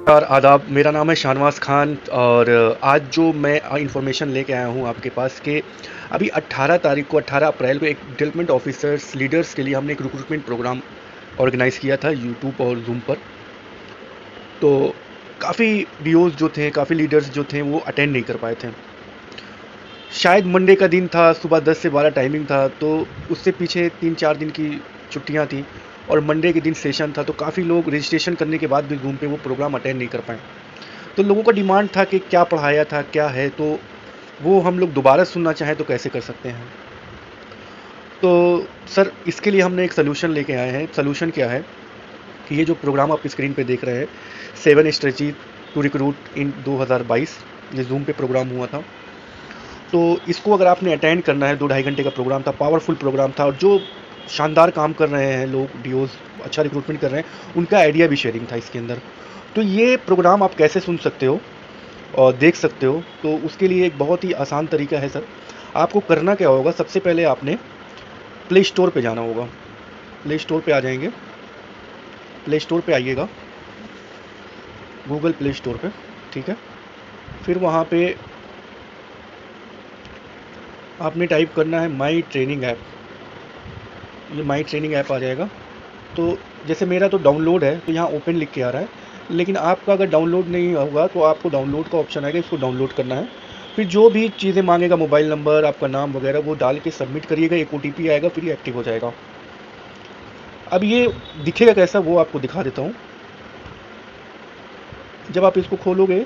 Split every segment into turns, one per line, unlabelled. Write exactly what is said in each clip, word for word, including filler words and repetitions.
और आदाब, मेरा नाम है शाहनवाज खान और आज जो मैं इंफॉर्मेशन लेके आया हूँ आपके पास कि अभी अट्ठारह तारीख को अट्ठारह अप्रैल को एक डेवलपमेंट ऑफिसर्स लीडर्स के लिए हमने एक रिक्रूटमेंट प्रोग्राम ऑर्गेनाइज़ किया था यूट्यूब और जूम पर। तो काफ़ी डीओज जो थे, काफ़ी लीडर्स जो थे वो अटेंड नहीं कर पाए थे। शायद मंडे का दिन था, सुबह दस से बारह टाइमिंग था, तो उससे पीछे तीन चार दिन की छुट्टियाँ थी और मंडे के दिन सेशन था, तो काफ़ी लोग रजिस्ट्रेशन करने के बाद भी जूम पे वो प्रोग्राम अटेंड नहीं कर पाए। तो लोगों का डिमांड था कि क्या पढ़ाया था, क्या है, तो वो हम लोग दोबारा सुनना चाहें तो कैसे कर सकते हैं। तो सर, इसके लिए हमने एक सलूशन लेके आए हैं। सलूशन क्या है कि ये जो प्रोग्राम आप स्क्रीन पे देख रहे हैं, seven strategy to recruit in दो हज़ार बाईस, ये जूम पे प्रोग्राम हुआ था। तो इसको अगर आपने अटेंड करना है, दो ढाई घंटे का प्रोग्राम था, पावरफुल प्रोग्राम था और जो शानदार काम कर रहे हैं लोग, डीओज अच्छा रिक्रूटमेंट कर रहे हैं, उनका आइडिया भी शेयरिंग था इसके अंदर। तो ये प्रोग्राम आप कैसे सुन सकते हो और देख सकते हो, तो उसके लिए एक बहुत ही आसान तरीका है सर। आपको करना क्या होगा, सबसे पहले आपने प्ले स्टोर पे जाना होगा। प्ले स्टोर पे आ जाएंगे, प्ले स्टोर पे आइएगा, गूगल प्ले स्टोर पे, ठीक है। फिर वहाँ पे आपने टाइप करना है माई ट्रेनिंग ऐप। ये माई ट्रेनिंग ऐप आ जाएगा। तो जैसे मेरा तो डाउनलोड है, तो यहाँ ओपन लिख के आ रहा है, लेकिन आपका अगर डाउनलोड नहीं होगा तो आपको डाउनलोड का ऑप्शन आएगा, इसको डाउनलोड करना है। फिर जो भी चीज़ें मांगेगा, मोबाइल नंबर, आपका नाम वगैरह, वो डाल के सबमिट करिएगा, एक ओ टी पी आएगा, फिर ये एक्टिव हो जाएगा। अब ये दिखेगा कैसा, वो आपको दिखा देता हूँ। जब आप इसको खोलोगे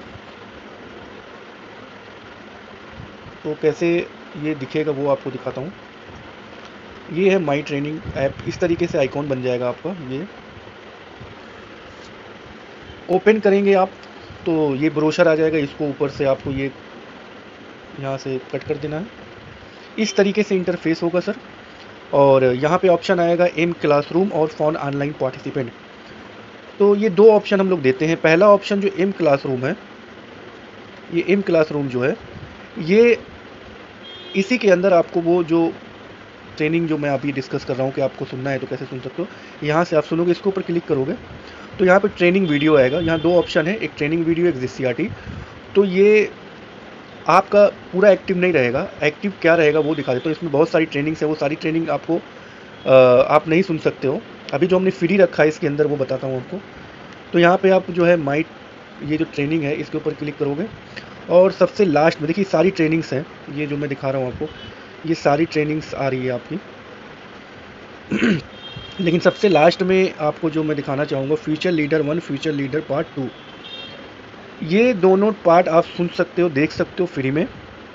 तो कैसे ये दिखेगा वो आपको दिखाता हूँ। ये है माई ट्रेनिंग ऐप, इस तरीके से आइकॉन बन जाएगा आपका। ये ओपन करेंगे आप तो ये ब्रोशर आ जाएगा, इसको ऊपर से आपको ये यहाँ से कट कर देना है। इस तरीके से इंटरफेस होगा सर। और यहाँ पे ऑप्शन आएगा एम क्लासरूम और फॉन ऑनलाइन पार्टिसिपेंट। तो ये दो ऑप्शन हम लोग देते हैं। पहला ऑप्शन जो एम क्लासरूम है, ये एम क्लासरूम जो है, ये इसी के अंदर आपको वो जो ट्रेनिंग जो मैं अभी डिस्कस कर रहा हूँ कि आपको सुनना है तो कैसे सुन सकते हो, यहाँ से आप सुनोगे। इसके ऊपर क्लिक करोगे तो यहाँ पे ट्रेनिंग वीडियो आएगा। यहाँ दो ऑप्शन है, एक ट्रेनिंग वीडियो, एक जी सी आर टी। तो ये आपका पूरा एक्टिव नहीं रहेगा, एक्टिव क्या रहेगा वो दिखा देता हूँ। इसमें बहुत सारी ट्रेनिंग्स है, वो सारी ट्रेनिंग आपको आ, आप नहीं सुन सकते हो। अभी जो हमने फ्री रखा है इसके अंदर वो बताता हूँ आपको। तो यहाँ पे आप जो है माई, ये जो ट्रेनिंग है इसके ऊपर क्लिक करोगे और सबसे लास्ट में देखिए सारी ट्रेनिंग्स हैं, ये जो मैं दिखा रहा हूँ आपको, ये सारी ट्रेनिंग्स आ रही है आपकी। लेकिन सबसे लास्ट में आपको जो मैं दिखाना चाहूँगा, future leader one, future leader part two, ये दोनों पार्ट आप सुन सकते हो, देख सकते हो फ्री में।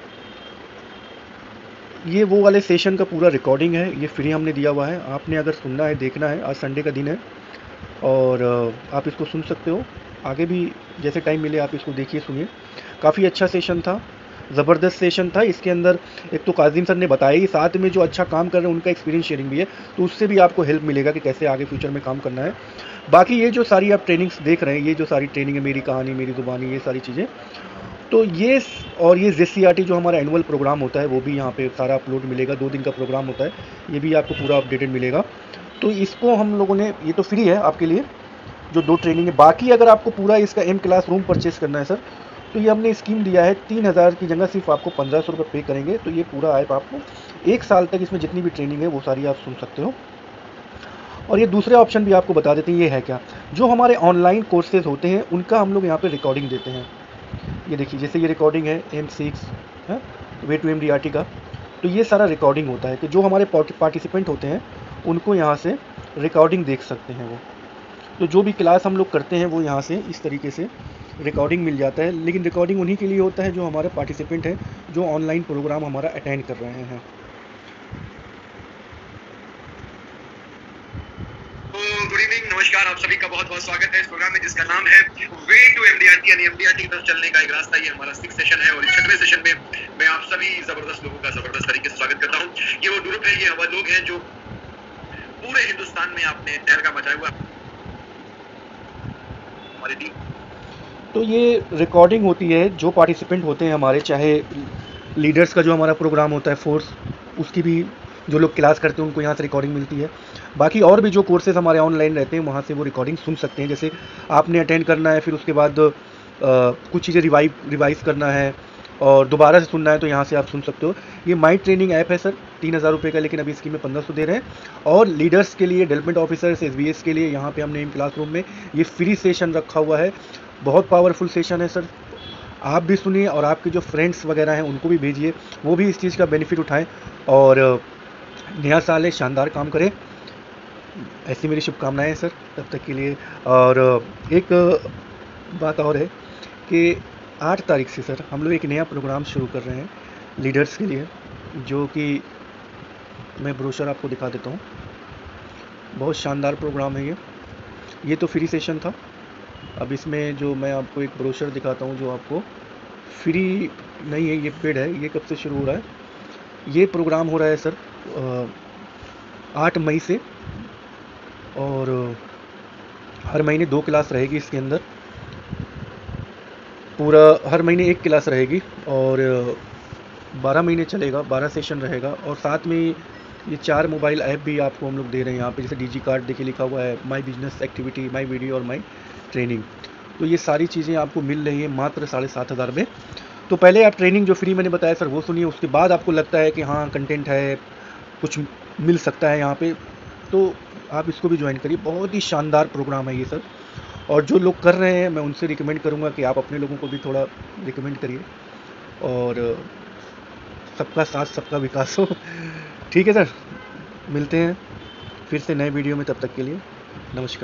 ये वो वाले सेशन का पूरा रिकॉर्डिंग है, ये फ्री हमने दिया हुआ है। आपने अगर सुनना है, देखना है, आज संडे का दिन है और आप इसको सुन सकते हो। आगे भी जैसे टाइम मिले आप इसको देखिए, सुनिए। काफ़ी अच्छा सेशन था, ज़बरदस्त सेशन था। इसके अंदर एक तो काजिम सर ने बताया ही, साथ में जो अच्छा काम कर रहे हैं उनका एक्सपीरियंस शेयरिंग भी है, तो उससे भी आपको हेल्प मिलेगा कि कैसे आगे फ्यूचर में काम करना है। बाकी ये जो सारी आप ट्रेनिंग्स देख रहे हैं, ये जो सारी ट्रेनिंग है, मेरी कहानी मेरी ज़ुबानी, ये सारी चीज़ें, तो ये और ये जे सी आर टी जो हमारा एनुअल प्रोग्राम होता है वो भी यहाँ पे सारा अपलोड मिलेगा। दो दिन का प्रोग्राम होता है, ये भी आपको पूरा अपडेटेड मिलेगा। तो इसको हम लोगों ने, ये तो फ्री है आपके लिए जो दो ट्रेनिंग है। बाकी अगर आपको पूरा इसका एम क्लास रूम परचेस करना है सर, तो ये हमने स्कीम दिया है, तीन हज़ार की जगह सिर्फ आपको पंद्रह सौ रुपये पे करेंगे तो ये पूरा ऐप आपको एक साल तक, इसमें जितनी भी ट्रेनिंग है वो सारी आप सुन सकते हो। और ये दूसरे ऑप्शन भी आपको बता देते हैं, ये है क्या, जो हमारे ऑनलाइन कोर्सेज होते हैं उनका हम लोग यहाँ पे रिकॉर्डिंग देते हैं। ये देखिए, जैसे ये रिकॉर्डिंग है एम सिक्स है, way to M D R T का, तो ये सारा रिकॉर्डिंग होता है कि जो हमारे पार्टिसिपेंट होते हैं उनको यहाँ से रिकॉर्डिंग देख सकते हैं वो। तो जो भी क्लास हम लोग करते हैं वो यहाँ से इस तरीके से रिकॉर्डिंग मिल जाता है। लेकिन रिकॉर्डिंग उन्हीं के लिए होता है जो हमारे पार्टिसिपेंट हैं, जो ऑनलाइन प्रोग्राम हमारा अटेंड कर रहे हैं।
तो गुड इवनिंग, नमस्कार, आप सभी का बहुत बहुत स्वागत है इस प्रोग्राम में जिसका नाम है वे टू एमडीआरटी, यानी एमडीआरटी की तरफ चलने का एक रास्ता। ये हमारा सिक्स सेशन है और इस छठवें सेशन में मैं आप सभी जबरदस्त लोगों का जबरदस्त तरीके से स्वागत करता हूँ। ये वो ग्रुप है, ये वो लोग हैं जो पूरे हिंदुस्तान में आपने तहलका मचाया हुआ हमारी टीम।
तो ये रिकॉर्डिंग होती है, जो पार्टिसिपेंट होते हैं हमारे, चाहे लीडर्स का जो हमारा प्रोग्राम होता है फोर्स, उसकी भी जो लोग क्लास करते हैं उनको यहाँ से रिकॉर्डिंग मिलती है। बाकी और भी जो कोर्सेज हमारे ऑनलाइन रहते हैं वहाँ से वो रिकॉर्डिंग सुन सकते हैं। जैसे आपने अटेंड करना है, फिर उसके बाद आ, कुछ चीज़ें रिवाइव रिवाइज करना है और दोबारा से सुनना है, तो यहाँ से आप सुन सकते हो। ये माई ट्रेनिंग ऐप है सर, तीन हज़ार रुपये का, लेकिन अभी इसकी में पंद्रह सौ दे रहे हैं। और लीडर्स के लिए, development officers, S B S के लिए यहाँ पे हमने इन क्लासरूम में ये फ्री सेशन रखा हुआ है। बहुत पावरफुल सेशन है सर, आप भी सुनिए और आपके जो फ्रेंड्स वगैरह हैं उनको भी भेजिए, वो भी इस चीज़ का बेनिफिट उठाएं। और नया साल है, शानदार काम करें, ऐसी मेरी शुभकामनाएं हैं सर तब तक के लिए। और एक बात और है कि आठ तारीख से सर हम लोग एक नया प्रोग्राम शुरू कर रहे हैं लीडर्स के लिए, जो कि मैं ब्रोशर आपको दिखा देता हूँ। बहुत शानदार प्रोग्राम है ये ये तो फ्री सेशन था। अब इसमें जो मैं आपको एक ब्रोशर दिखाता हूँ जो आपको फ्री नहीं है, ये पेड है। ये कब से शुरू हो रहा है? ये प्रोग्राम हो रहा है सर आठ मई से, और हर महीने दो क्लास रहेगी इसके अंदर। पूरा हर महीने एक क्लास रहेगी और बारह महीने चलेगा, बारह सेशन रहेगा। और साथ में ये चार मोबाइल ऐप भी आपको हम लोग दे रहे हैं यहाँ पे, जैसे डीजी कार्ड देखिए लिखा हुआ है, my business activity, my video और माई ट्रेनिंग। तो ये सारी चीज़ें आपको मिल रही हैं मात्र साढ़े सात हज़ार में। तो पहले आप ट्रेनिंग जो फ्री मैंने बताया सर वो सुनिए, उसके बाद आपको लगता है कि हाँ कंटेंट है, कुछ मिल सकता है यहाँ पे, तो आप इसको भी ज्वाइन करिए। बहुत ही शानदार प्रोग्राम है ये सर, और जो लोग कर रहे हैं मैं उनसे रिकमेंड करूँगा कि आप अपने लोगों को भी थोड़ा रिकमेंड करिए। और सबका साथ सबका विकास हो। ठीक है सर, मिलते हैं फिर से नए वीडियो में, तब तक के लिए नमस्कार।